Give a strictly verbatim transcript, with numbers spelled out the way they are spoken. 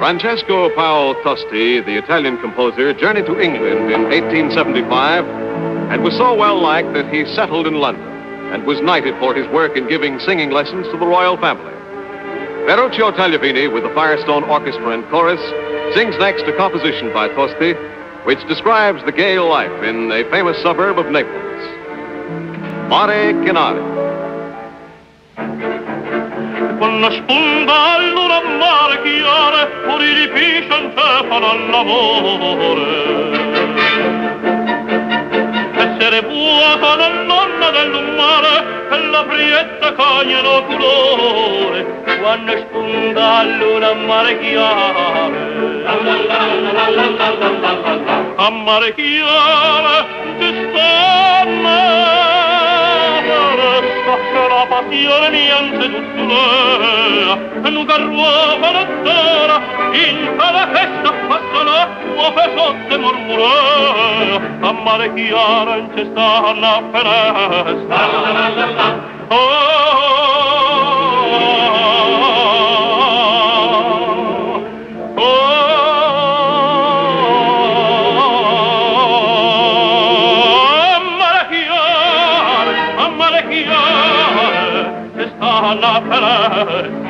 Francesco Paolo Tosti, the Italian composer, journeyed to England in eighteen seventy-five and was so well liked that he settled in London and was knighted for his work in giving singing lessons to the royal family. Ferruccio Tagliavini, with the Firestone Orchestra and Chorus, sings next a composition by Tosti, which describes the gay life in a famous suburb of Naples. Marecchiare. Con la sponda allora marecchiare, fuori di piscia in cefalo al lavoro. Essere vuota nell'onna dell'umare, e la prietta cagnano colore, quando sponda allora marecchiare. A marecchiare ti stanno. Che la passione niente d'uzzulea, non carruava la terra, in tale festa passa l'acqua per sotto mormurea, a marecchiare in c'è sta una finestra. Oh, la